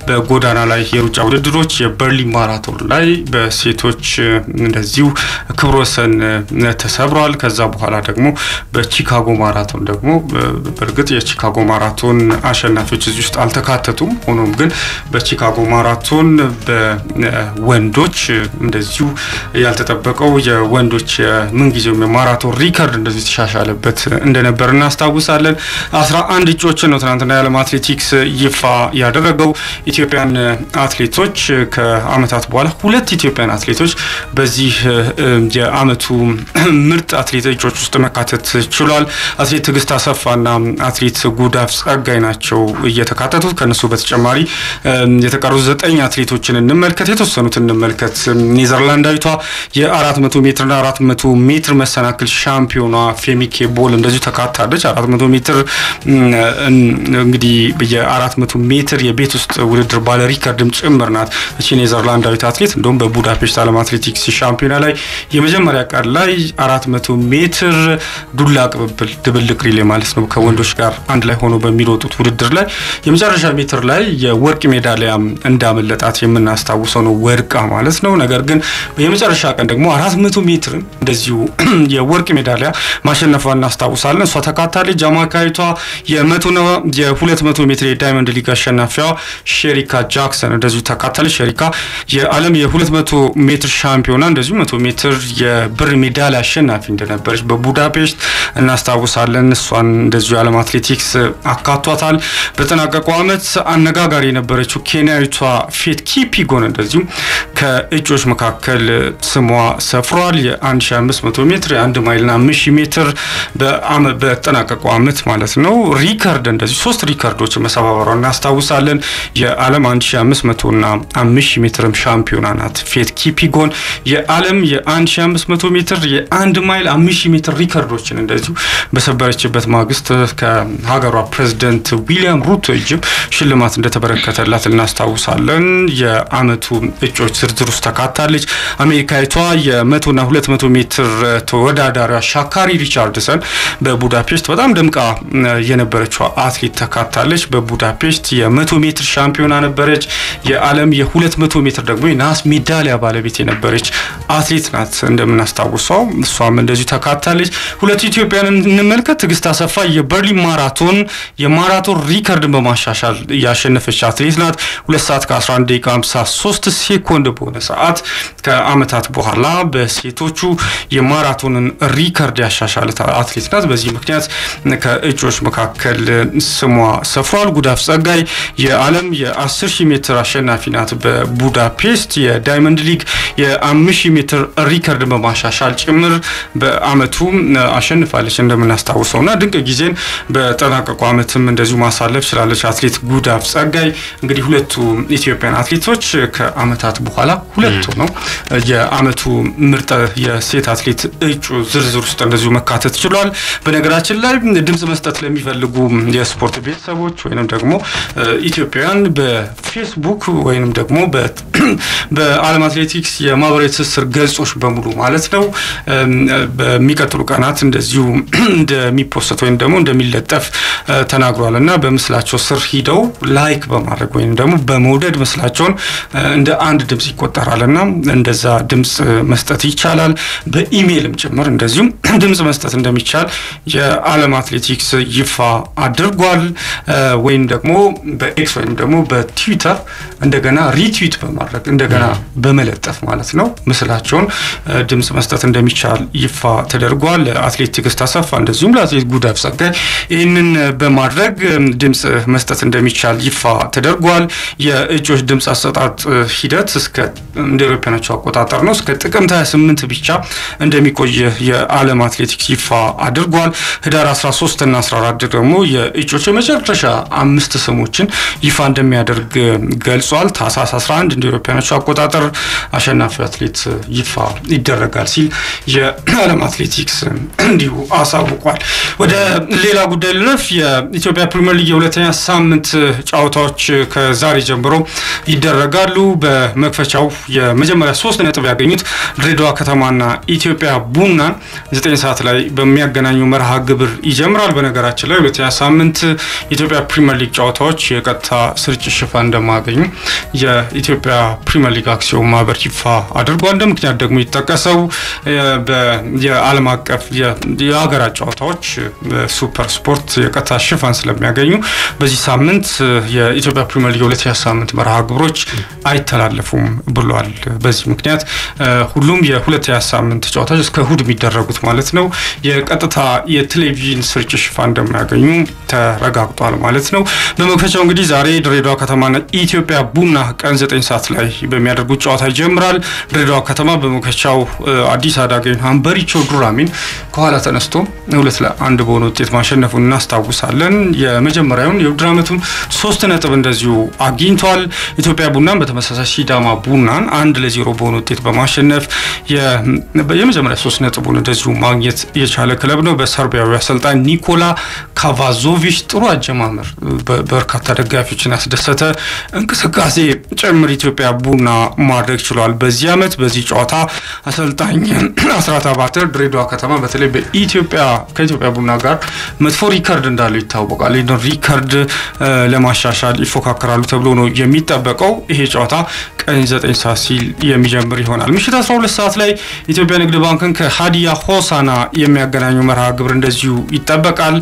በጎዳና ላይ የሩጫ ውድድሮች የበርሊን ማራቶን ላይ በሴቶች እንደዚሁ ክብረ ወሰን ተሰብሯል። ከዛ በኋላ ደግሞ በቺካጎ ማራቶን ደግሞ በርግጥ የቺካጎ ማራቶን አሸናፊዎች እዚህ ውስጥ አልተካተቱም። ሆኖም ግን በቺካጎ ማራቶን በወንዶች እንደዚሁ ያልተጠበቀው የወንዶች ምንጊዜው የማራቶን ሪከርድ እንደዚህ ተሻሻለበት እንደነበር እናስታውሳለን። 11 እጩዎችን ነው ትናንትና የዓለም አትሌቲክስ ይፋ ያደረገው። ኢትዮጵያን አትሌቶች ከአመታት በኋላ ሁለት ኢትዮጵያን አትሌቶች በዚህ የአመቱ ምርጥ አትሌቶች ውስጥ መካተት ችሏል። አትሌት ትግስት አሰፋና አትሌት ጉዳፍ ጸጋይ ናቸው እየተካተቱት። ከነሱ በተጨማሪ የተቀሩ 9 አትሌቶችን እንመልከት። የተወሰኑትን እንመልከት። ኔዘርላንዳዊቷ የ400 ሜትርና 400 ሜትር መሰናክል ሻምፒዮኗ ፌሚኬ ቦል እንደዚሁ ተካታለች። 400 ሜትር እንግዲህ የ400 ሜትር የቤት ውስጥ ውድድር ባለ ሪከርድም ጭምር ናት። እቺ ኔዘርላንዳዊት አትሌት እንደውም በቡዳፔስት ዓለም አትሌቲክስ ሻምፒዮና ላይ የመጀመሪያ ቀን ላይ 400 ሜትር ዱላ ቅብብል ድብልቅ ሪሌ ማለት ነው ከወንዶች ጋር አንድ ላይ ሆኖ በሚሮጡት ውድድር ላይ የመጨረሻ ሜትር ላይ የወርቅ ሜዳሊያ እንዳመለጣት የምናስታውሰው ነው፣ ወርቃ ማለት ነው። ነገር ግን የመጨረሻ ቀን ደግሞ 400 ሜትር እንደዚሁ የወርቅ ሜዳሊያ ማሸነፏን እናስታውሳለን። እሷ ተካታለች። ጃማይካዊቷ የ200 ሜትር የዳይመንድ ሊግ አሸናፊዋ ሼሪካ ጃክሰን እንደዚሁ ተካታለች። ሼሪካ የዓለም የ200 ሜትር ሻምፒዮና እንደዚሁ 100 ሜትር የብር ሜዳሊያ አሸናፊ እንደነበረች በቡዳፔስት እናስታውሳለን። እሷን እንደዚሁ የዓለም አትሌቲክስ አካቷታል። በተጠናቀቀው ዓመት አነጋጋሪ የነበረችው ኬንያዊቷ ፌት ኪፒጎን እንደዚሁ ከእጩዎች መካከል ስሟ ሰፍሯል። የ1500 ሜትር የ1 ማይልና 5000 ሜትር በተጠናቀቀው ዓመት ማለት ነው ሪከርድ እንደዚሁ 3 ሪከርዶች መሰባበሯን እናስታውሳለን። የዓለም 1500 እና 5000 ሜትርም ሻምፒዮና ናት ፌት ኪፒጎን። የዓለም የ1500 ሜትር የ1 ማይል 5000 ሜትር ሪከርዶችን እንደዚሁ በሰበረችበት ማግስት ከሀገሯ ፕሬዝዳንት ዊሊያም ሩቶ እጅም ሽልማት እንደተበረከተላት እናስታውሳለን። የዓመቱ እጩዎች ዝርዝር ውስጥ ተካታለች። አሜሪካዊቷ የ100 እና 200 ሜትር ተወዳዳሪዋ ሻካሪ ሪቻርድሰን በቡዳፔስት በጣም ደምቃ የነበረችው አትሌት ተካታለች። በቡዳፔስት የ100 ሜትር ሻምፒዮና ነበረች። የዓለም የ200 ሜትር ደግሞ የናስ ሜዳሊያ ባለቤት የነበረች አትሌት ናት እንደምናስታውሰው። እሷም እንደዚሁ ተካታለች። ሁለት ኢትዮጵያን እንመልከት። ትግስት አሰፋ የበርሊን ማራቶን ሪከርድን በማሻሻል ያሸነፈች አትሌት ናት። 2 ሰዓት ከ11 ደቂቃ 53 ሴኮንድ በሆነ ሰዓት ከአመታት በኋላ በሴቶቹ የማራቶንን ሪከርድ ያሻሻለች አትሌት ናት። በዚህ ምክንያት ከእጩዎች መካከል ስሟ ሰፍሯል። ጉዳፍ ጸጋይ የዓለም የ10000 ሜትር አሸናፊ ናት። በቡዳፔስት የዳይመንድ ሊግ የ5000 ሜትር ሪከርድ በማሻሻል ጭምር በአመቱ አሸንፋለች እንደምናስታውሰውና ድንቅ ጊዜን በተጠናቀቀው ዓመትም እንደዚሁ ማሳለፍ ችላለች አትሌት ጉዳፍ ጸጋይ። እንግዲህ ሁለቱ ኢትዮጵያን አትሌቶች ከአመታት በኋላ ሁለቱ ነው የአመቱ ምርጥ የሴት አትሌት እጩ ዝርዝር ውስጥ እንደዚሁ መካተት ችሏል። በነገራችን ላይ ድምጽ መስጠት ለሚፈልጉ የስፖርት ቤተሰቦች ወይንም ደግሞ ኢትዮጵያን በፌስቡክ ወይንም ደግሞ በዓለም አትሌቲክስ የማህበራዊ ትስስር ገጾች በሙሉ ማለት ነው በሚቀጥሉ ቀናት እንደዚሁ እንደሚፖስት ወይንም ደግሞ እንደሚለጠፍ ተናግሯልና በምስላቸው ስር ሂደው ላይክ በማድረግ ወይንም ደግሞ በመውደድ ምስላቸውን እንደ አንድ ድምጽ ይቆጠራልና እንደዛ ድምጽ መስጠት ይቻላል። በኢሜልም ጭምር እንደዚሁ ድምጽ መስጠት እንደሚቻል የዓለም አትሌቲክስ ይፋ አድርጓል። ወይንም ደግሞ በኤክስ ወይንም ደግሞ በትዊተር እንደገና ሪትዊት በማድረግ እንደገና በመለጠፍ ማለት ነው ምስላቸውን ድምጽ መስጠት እንደሚቻል ይፋ ተደርጓል። አትሌት ትግስት አሰፋ እንደዚሁም ለአትሌት ጉዳፍ ጸጋይ ይህንን በማድረግ ድምጽ መስጠት እንደሚቻል ይፋ ተደርጓል። የእጩዎች ድምጽ አሰጣጥ ሂደት እስከ እንደ አውሮፓውያኖቹ አቆጣጠር ነው እስከ ጥቅምት 28 ብቻ እንደሚቆይ የዓለም አትሌቲክስ ይፋ አድርጓል። ህዳር 13 እና 14 ደግሞ የእጩዎች የመጨረሻ 5 ስሞችን ይፋ እንደሚያደርግ ገልጿል። ታህሳስ 11 እንደ አውሮፓውያኖቹ አቆጣጠር አሸናፊ አትሌት ይፋ ይደረጋል ሲል የዓለም አትሌቲክስ እንዲሁ አሳውቋል። ወደ ሌላ ጉዳይ ልነፍ። የኢትዮጵያ ፕሪሚየር ሊግ የሁለተኛ ሳምንት ጨዋታዎች ከዛሬ ጀምሮ ይደረጋሉ። በመክፈቻው የመጀመሪያ 3 ነጥብ ያገኙት ድሬዳዋ ከተማና ኢትዮጵያ ቡና 9 ሰዓት ላይ በሚያገናኙ መርሃ ግብር ይጀምራል። በነገራችን ላይ ሁለተኛ ሳምንት ኢትዮጵያ ፕሪሚየር ሊግ ጨዋታዎች የቀጥታ ስርጭት ሽፋን እንደማያገኙ የኢትዮጵያ ፕሪሚየር ሊግ አክሲዮን ማህበር ይፋ አድርጓል። እንደምክንያት ደግሞ ይጠቀሰው የዓለም አቀፍ የሀገራት ጨዋታዎች ሱፐር ስፖርት የቀጥታ ሽፋን ስለሚያገኙ በዚህ ሳምንት የኢትዮጵያ ፕሪሚየር ሊግ 2020 ሳምንት መርሃ ግብሮች አይተላለፉም ብሏል። በዚህ ምክንያት ሁሉም የ2020 ሳምንት ጨዋታዎች እስከ እሁድ የሚደረጉት ማለት ነው የቀጥታ የቴሌቪዥን ስርጭት ሽፋን እንደማያገኙ ተረጋግጧል ማለት ነው። በመክፈቻው እንግዲህ ዛሬ ድሬዳዋ ከተማና ኢትዮጵያ ቡና ቀን 9 ሰዓት ላይ በሚያደርጉት ጨዋታ ይጀምራል። ድሬዳዋ ከተማ በመክፈቻው አዲስ አዳገኝ ሀምበሪቾ ዱራሚን ከኋላ ተነስቶ 2-1 በሆነ ውጤት ማሸነፉን እናስታውሳለን። የመጀመሪያውን የውድድር ዓመቱን 3 ነጥብ እንደዚሁ አግኝቷል። ኢትዮጵያ ቡናን በተመሳሳይ ሲዳማ ቡናን 1-0 በሆነ ውጤት በማሸነፍ የመጀመሪያ 3 ነጥቡን እንደዚሁ ማግኘት የቻለ ክለብ ነው። በሰርቢያዊ አሰልጣኝ ኒኮላ ካቫዞቪች ጥሩ አጀማመር በርካታ ደጋፊዎችን ያስደሰተ እንቅስቃሴ ጭምር ኢትዮጵያ ቡና ማድረግ ችሏል። በዚህ ዓመት በዚህ ጨዋታ አሰልጣኝ አስራት አባተር ድሬዳዋ ከተማ በተለይ ከኢትዮጵያ ቡና ጋር መጥፎ ሪከርድ እንዳለው ይታወቃል። ይህን ሪከርድ ለማሻሻል ይፎካከራሉ ተብሎ ነው የሚጠበቀው። ይሄ ጨዋታ ቀን 9 ሰዓት ሲል የሚጀምር ይሆናል። ምሽት 12 ሰዓት ላይ ኢትዮጵያ ንግድ ባንክን ከሀዲያ ሆሳና የሚያገናኘው መርሃ ግብር እንደዚሁ ይጠበቃል።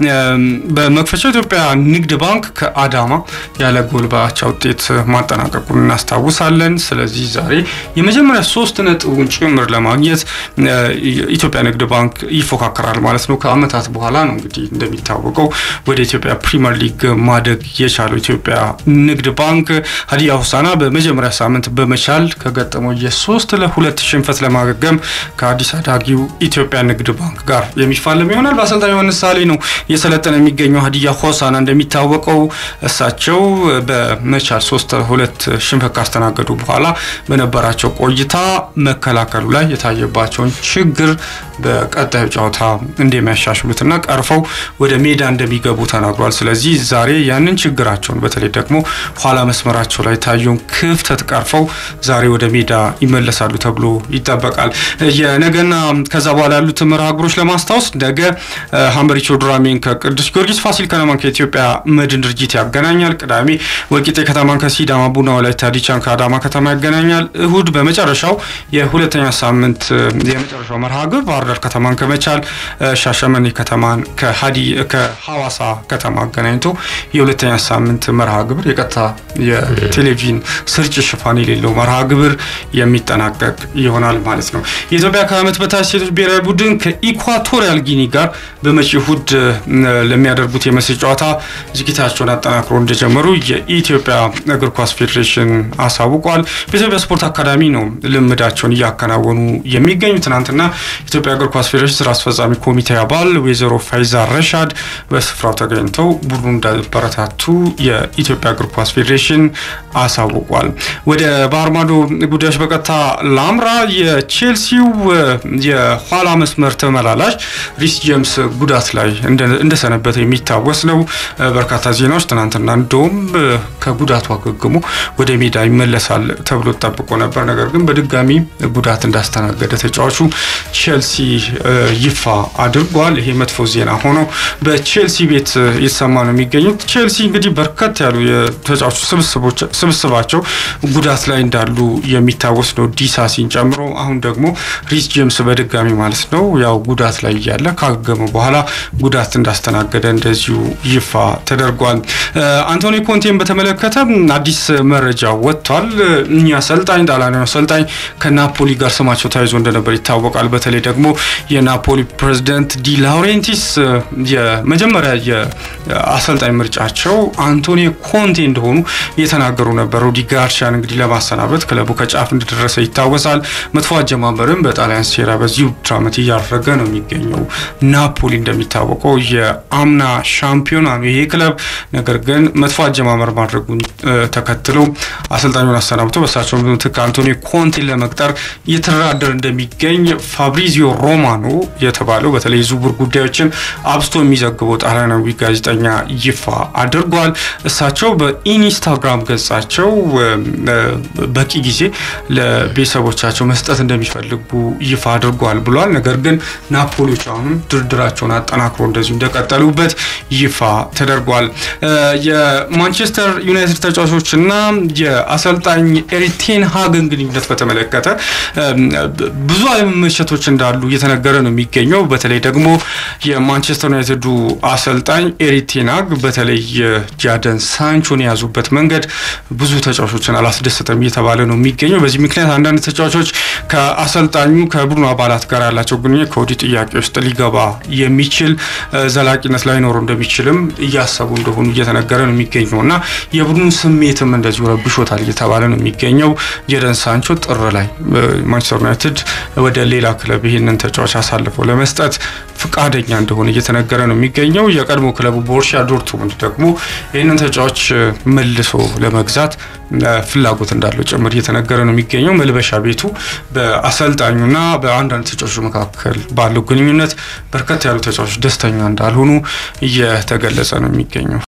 በመክፈቻው ኢትዮጵያ ንግድ ባንክ ከአዳማ ያለ ጎል በአቻ ውጤት ማጠናቀቁን እናስታውሳለን። ስለዚህ ዛሬ የመጀመሪያ 3 ነጥቡን ጭምር ለማግኘት ኢትዮጵያ ንግድ ባንክ ይፎካከራል ማለት ነው። ከአመታት በኋላ ነው እንግዲህ እንደሚታወቀው ወደ ኢትዮጵያ ፕሪሚየር ሊግ ማደግ የቻለው ኢትዮጵያ ንግድ ባንክ ሀዲያ ሆሳና በመጀመሪያ ሳምንት በመቻል ከገጠመው የ3-2 ሽንፈት ለማገገም ከአዲስ አዳጊው ኢትዮጵያ ንግድ ባንክ ጋር የሚፋለም ይሆናል። በአሰልጣኝ ዮሐንስ ሳሌ ነው የሰለጠነ የሚገኘው ሀዲያ ሆሳና። እንደሚታወቀው እሳቸው በመቻል 3-2 ሽንፈት ካስተናገዱ በኋላ በነበራቸው ቆይታ መከላከሉ ላይ የታየባቸውን ችግር በቀጣዩ ጨዋታ እንደሚያሻሽሉትና ቀርፈው ወደ ሜዳ እንደሚገቡ ተናግሯል። ስለዚህ ዛሬ ያንን ችግራቸውን በተለይ ደግሞ ኋላ መስመራቸው ላይ ታየውን ክፍተት ቀርፈው ዛሬ ወደ ሜዳ ይመለሳሉ ተብሎ ይጠበቃል። የነገና ከዛ በኋላ ያሉት መርሃ ግብሮች ለማስታወስ ነገ ሀምበሪቾ ዱራሚን ከቅዱስ ጊዮርጊስ፣ ፋሲል ከነማን ከኢትዮጵያ መድን ድርጅት ያገናኛል። ቅዳሜ ወልቂጤ ከተማን ከሲዳማ ቡና፣ ወላይታ ዲቻን ከአዳማ ከተማ ያገናኛል። እሁድ በመጨረሻው የሁለተኛ ሳምንት የመጨረሻው መርሃ ግብር ባህር ዳር ከተማን ከመቻል፣ ሻሸመኔ ከተማን ከሐዋሳ ከተማ አገናኝቶ የሁለተኛ ሳምንት መርሃ ግብር የቀጥታ የቴሌቪዥን ስርጭት ሽፋን የሌለው መርሃ ግብር የሚጠናቀቅ ይሆናል ማለት ነው። የኢትዮጵያ ከዓመት በታች ሴቶች ብሔራዊ ቡድን ከኢኳቶሪያል ጊኒ ጋር በመጪው እሁድ ለሚያደርጉት የመልስ ጨዋታ ዝግጅታቸውን አጠናክሮ እንደጀመሩ የኢትዮጵያ እግር ኳስ ፌዴሬሽን አሳውቋል። በኢትዮጵያ ስፖርት አካዳሚ ነው ልምዳቸውን እያከናወኑ የሚገኙ። ትናንትና ኢትዮጵያ እግር ኳስ ፌዴሬሽን ስራ አስፈጻሚ ኮሚቴ አባል ወይዘሮ ፋይዛ ረሻድ በስፍራው ተገኝተው ቡድኑ እንዳበረታቱ የኢትዮጵያ እግር ኳስ ፌዴሬሽን አሳውቋል። ወደ ባህር ማዶ ጉዳዮች በቀጥታ ላምራ። የቼልሲው የኋላ መስመር ተመላላሽ ሪስ ጄምስ ጉዳት ላይ እንደሰነበተ የሚታወስ ነው። በርካታ ዜናዎች ትናንትና እንደውም ከጉዳቱ አገግሞ ወደ ሜዳ ይመለሳል ተብሎ ተጠብቆ ነበር። ነገር ግን በድጋሚ ጉዳት እንዳስተናገደ ተጫዋቹ ቼልሲ ይፋ አድርጓል። ይሄ መጥፎ ዜና ሆኖ በቼልሲ ቤት የተሰማ ነው የሚገኙት። ቼልሲ እንግዲህ በርከት ያሉ የተጫዋቹ ስብስባቸው ጉዳት ላይ እንዳሉ የሚታወስ ነው፣ ዲሳሲን ጨምሮ። አሁን ደግሞ ሪስ ጄምስ በድጋሚ ማለት ነው ያው ጉዳት ላይ ያለ ካገገመ በኋላ ጉዳት እንዳስተናገደ እንደዚሁ ይፋ ተደርጓል። አንቶኒ ኮንቴን በተመለከተ አዲስ መረጃ ወጥቷል። እኛ አሰልጣኝ ጣሊያናዊ አሰልጣኝ ከናፖሊ ጋር ስማቸው ተያይዞ እንደነበር ይታወቃል። በተለይ ደግሞ የናፖሊ ፕሬዝዳንት ዲ ላውሬንቲስ የመጀመሪያ የአሰልጣኝ ምርጫቸው አንቶኒ ኮንቴ እንደሆኑ የተናገሩ ነበር። ሩዲ ጋርሻን እንግዲህ ለማሰናበት ክለቡ ከጫፍ እንደደረሰ ይታወሳል። መጥፎ አጀማመርም በጣሊያን ሴራ በዚሁ ድራማት እያደረገ ነው የሚገኘው። ናፖሊ እንደሚታወቀው የአምና ሻምፒዮና ነው ይሄ ክለብ። ነገር ግን መጥፎ አጀማመር ማድረጉን ተከትሎ አሰልጣኙን አሰናብቶ በሳቸው ምትክ አንቶኒ ኮንቴን ለመቅጠር እየተደራደረ እንደሚገኝ ፋብሪዚዮ ሮማኖ የተባለው በተለይ ዝውውር ጉዳዮችን አብስቶ የሚዘግበው ጣሊያናዊ ጋዜጠኛ ይፋ አድርጓል። እሳቸው በኢንስታግራም ገጻቸው በቂ ጊዜ ለቤተሰቦቻቸው መስጠት እንደሚፈልጉ ይፋ አድርጓል ብሏል። ነገር ግን ናፖሊዎች አሁንም ድርድራቸውን አጠናክሮ እንደዚሁ እንደቀጠሉበት ይፋ ተደርጓል። የማንቸስተር ዩናይትድ ተጫዋቾችና እና የአሰልጣኝ ኤሪክ ቴን ሃግን ግንኙነት በተመለከተ ብዙ አለመመቸቶች እንዳሉ እየተነገረ ነው የሚገኘው። በተለይ ደግሞ የማንቸስተር ዩናይትዱ አሰልጣኝ ኤሪክ ቴን ሃግ በተለይ ጃደን ሳንቾን ያዙበት መንገድ ብዙ ተጫዋቾችን አላስደሰተም እየተባለ ነው የሚገኘው። በዚህ ምክንያት አንዳንድ ተጫዋቾች ከአሰልጣኙ ከቡድኑ አባላት ጋር ያላቸው ግንኙነት ከወዲህ ጥያቄ ውስጥ ሊገባ የሚችል ዘላቂነት ላይኖረው እንደሚችልም እያሰቡ እንደሆኑ እየተነገረ ነው የሚገኘውና የቡድኑ ስሜትም እንደዚሁ ረብሾታል እየተባለ ነው የሚገኘው። ጃደን ሳንቾ ጥር ላይ ማንቸስተር ዩናይትድ ወደ ሌላ ክለብ ይሄንን ተጫዋች አሳልፈው ለመስጠት ፍቃደኛ እንደሆነ እየተነገረ ነው የሚገኘው። የቀድሞ ክለቡ ቦሩሲያ ዶርትሙንድ ደግሞ ይሄንን ተጫዋች መልሶ ለመግዛት ፍላጎት እንዳለው ጭምር እየተነገረ ነው የሚገኘው። መልበሻ ቤቱ በአሰልጣኙና በአንዳንድ ተጫዋቾች መካከል ባለው ግንኙነት በርከት ያሉ ተጫዋቾች ደስተኛ እንዳልሆኑ እየተገለጸ ነው የሚገኘው።